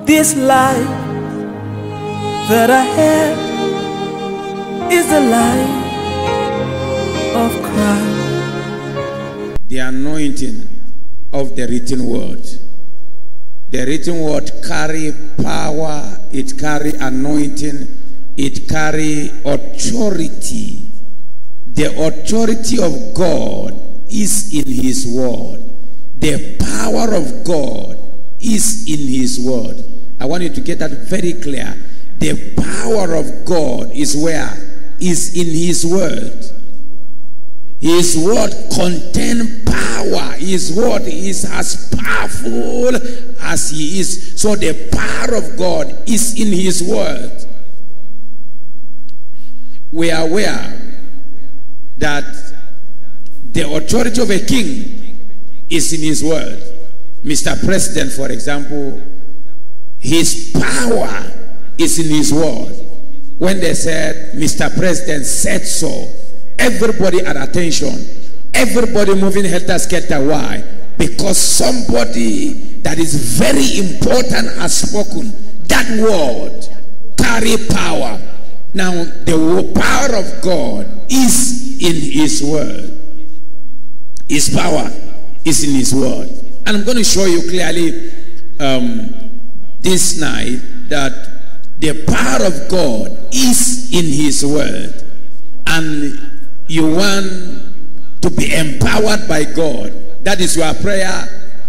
This life that I have is the life of Christ. The anointing of the written word. The written word carry power, it carry anointing, it carry authority. The authority of God is in his word. The power of God is in his word. I want you to get that very clear. The power of God is where? Is in his word. His word contains power. His word is as powerful as he is. So the power of God is in his word. We are aware that the authority of a king is in his word. Mr. President, for example, his power is in his word. When they said, Mr. President said so, everybody at attention, everybody moving helter-skelter. Why? Because somebody that is very important has spoken. That word carry power. Now, the power of God is in his word. His power is in his word. And I'm going to show you clearly this night that the power of God is in his word. And you want to be empowered by God. That is your prayer.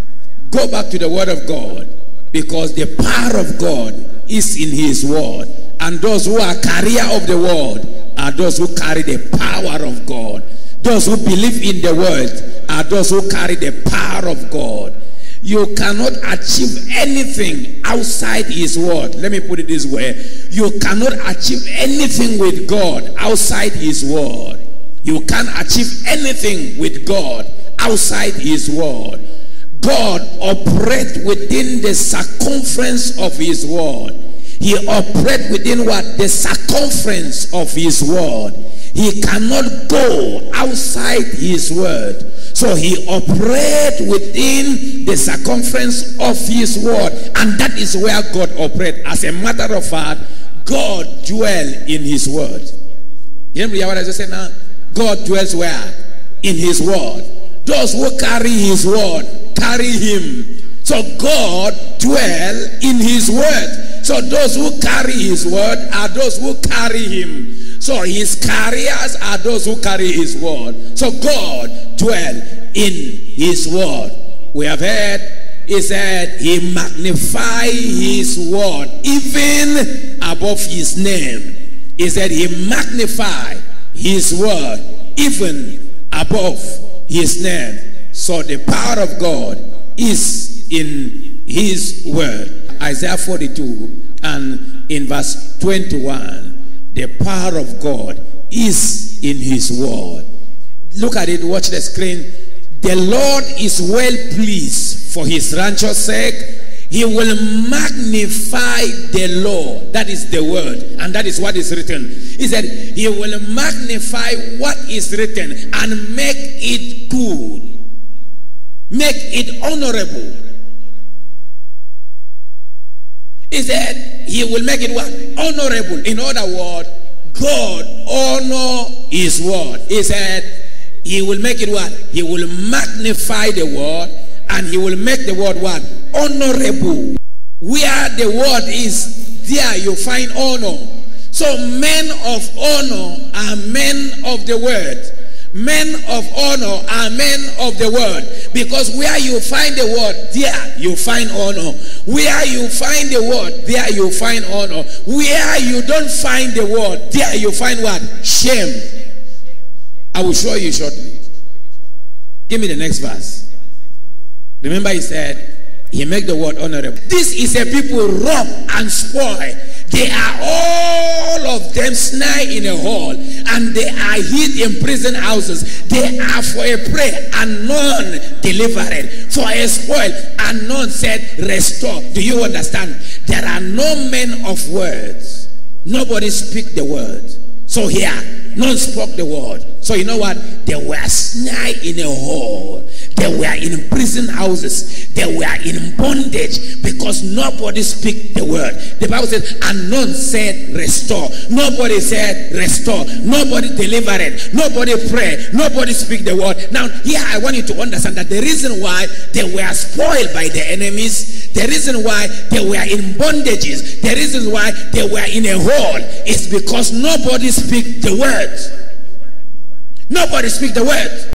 Go back to the word of God, because the power of God is in his word. And those who are carrier of the word are those who carry the power of God. Those who believe in the word are those who carry the power of God. You cannot achieve anything outside his word. Let me put it this way. You cannot achieve anything with God outside his word. You can't achieve anything with God outside his word. God operates within the circumference of his word. He operates within what? The circumference of his word. He cannot go outside his word. So he operates within the circumference of his word. And that is where God operates. As a matter of fact, God dwells in his word. You remember what I just said now? God dwells where? In his word. Those who carry his word, carry him. So God dwells in his word. So those who carry his word are those who carry him. So his carriers are those who carry his word. So God dwells in his word. We have heard, he said, he magnified his word even above his name. He said he magnified his word even above his name. So the power of God is in his word. Isaiah 42 and in verse 21, the power of God is in his word. Look at it, watch the screen. The Lord is well pleased for his righteous sake. He will magnify the law. That is the word, and that is what is written. He said he will magnify what is written and make it good, make it honorable. He said he will make it what? Honorable. In other words, God honor his word. He said he will make it what? He will magnify the word, and he will make the word what? Honorable. Where the word is, there you find honor. So men of honor are men of the word. Men of honor are men of the word. Because where you find the word, there you find honor. Where you find the word, there you find honor. Where you don't find the word, there you find what? Shame. I will show you shortly. Give me the next verse. Remember he said, he make the word honorable. This is a people rob and spoil. They are all of them snare in a hole, and they are hid in prison houses. They are for a prey, and none delivered. For a spoil, and none said restore. Do you understand? There are no men of words. Nobody speak the word. So here, none spoke the word. So you know what? They were snare in a hole. They were in prison houses. They were in bondage because nobody speak the word. The Bible says, and none said restore. Nobody said restore. Nobody delivered. Nobody prayed. Nobody speak the word. Now here I want you to understand that the reason why they were spoiled by the enemies, the reason why they were in bondages, the reason why they were in a hole is because nobody speak the word. Nobody speak the word.